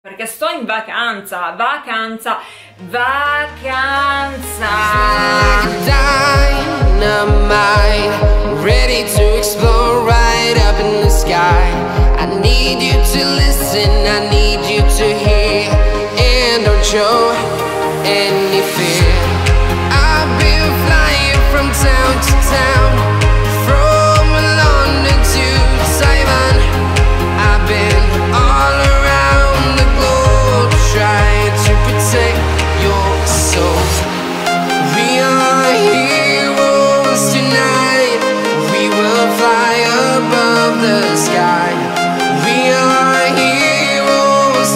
Perché sto in vacanza, vacanza. Dynamite, ready to explode right up in the sky. I need you to listen, I need you to hear, and don't show any fear. I've been flying from town to town, from London to Taiwan. I've been all around the globe trying to protect your soul. We are heroes tonight, we will fly above the sky. We are heroes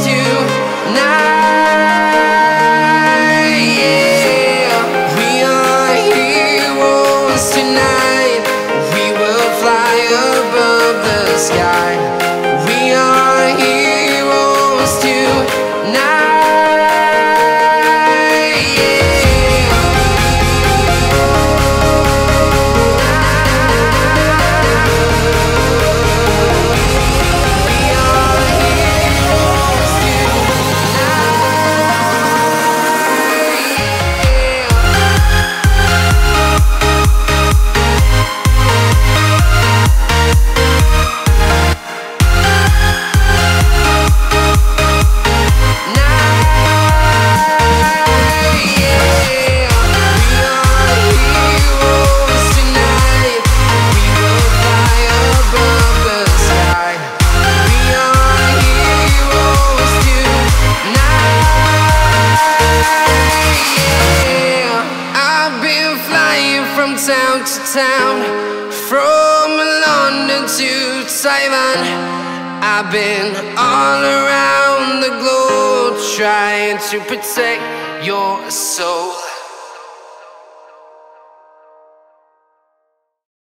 tonight, yeah. We are heroes tonight, we will fly above the sky. We are heroes tonight. From town to town, from London to Taiwan. I've been all around the globe trying to protect your soul.